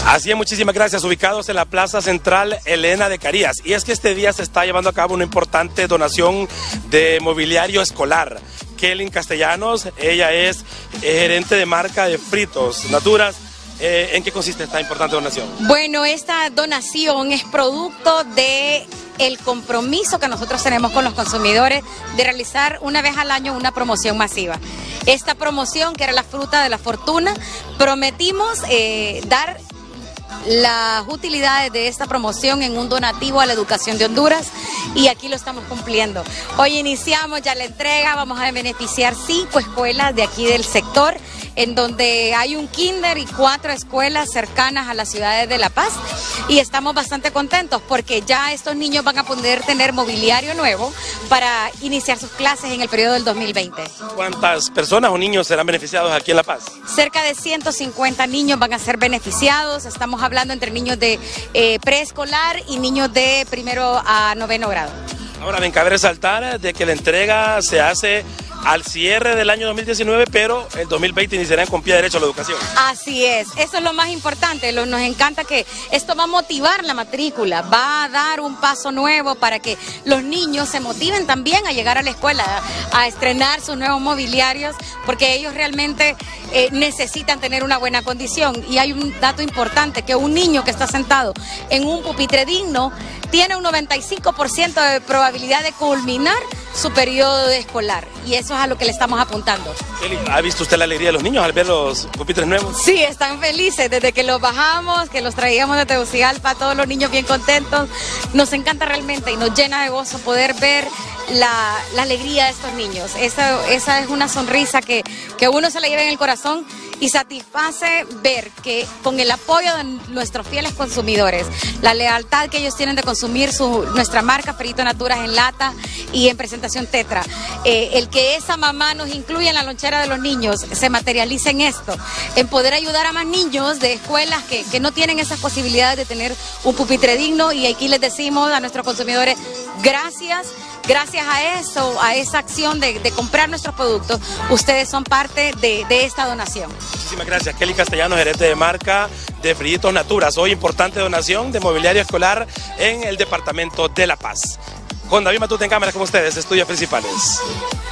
Así es, muchísimas gracias. Ubicados en la Plaza Central Elena de Carías. Y es que este día se está llevando a cabo una importante donación de mobiliario escolar. Kelly Castellanos, ella es gerente de marca de Fritos Naturas. ¿En qué consiste esta importante donación? Bueno, esta donación es producto de el compromiso que nosotros tenemos con los consumidores de realizar una vez al año una promoción masiva. Esta promoción, que era la fruta de la fortuna, prometimos dar las utilidades de esta promoción en un donativo a la educación de Honduras, y aquí lo estamos cumpliendo. Hoy iniciamos ya la entrega, vamos a beneficiar 5 escuelas de aquí del sector, en donde hay un kinder y 4 escuelas cercanas a las ciudades de La Paz, y estamos bastante contentos porque ya estos niños van a poder tener mobiliario nuevo para iniciar sus clases en el periodo del 2020. ¿Cuántas personas o niños serán beneficiados aquí en La Paz? Cerca de 150 niños van a ser beneficiados. Estamos hablando entre niños de preescolar y niños de 1º a 9º grado. Ahora, ven, cabe resaltar de que la entrega se hace al cierre del año 2019, pero el 2020 iniciarán con pie derecho a la educación. Así es, eso es lo más importante. Nos encanta que esto va a motivar la matrícula, va a dar un paso nuevo para que los niños se motiven también a llegar a la escuela, a estrenar sus nuevos mobiliarios, porque ellos realmente necesitan tener una buena condición. Y hay un dato importante, que un niño que está sentado en un pupitre digno tiene un 95% de probabilidad de culminar su periodo escolar, y eso es a lo que le estamos apuntando. Kelly, ¿ha visto usted la alegría de los niños al ver los pupitres nuevos? Sí, están felices. Desde que los bajamos, que los traíamos de Tegucigalpa, todos los niños bien contentos. Nos encanta realmente y nos llena de gozo poder ver la alegría de estos niños. Esa es una sonrisa que uno se la lleva en el corazón, y satisface ver que con el apoyo de nuestros fieles consumidores, la lealtad que ellos tienen de consumir nuestra marca Fritos Naturas en lata y en presentación tetra, el que esa mamá nos incluya en la lonchera de los niños, se materializa en esto, en poder ayudar a más niños de escuelas que no tienen esas posibilidades de tener un pupitre digno. Y aquí les decimos a nuestros consumidores, gracias a eso, a esa acción de comprar nuestros productos, ustedes son parte de esta donación. Muchísimas gracias, Kelly Castellanos, gerente de marca de Fritos Naturas. Hoy importante donación de mobiliario escolar en el departamento de La Paz. Con David Matute en cámara con ustedes, estudios principales.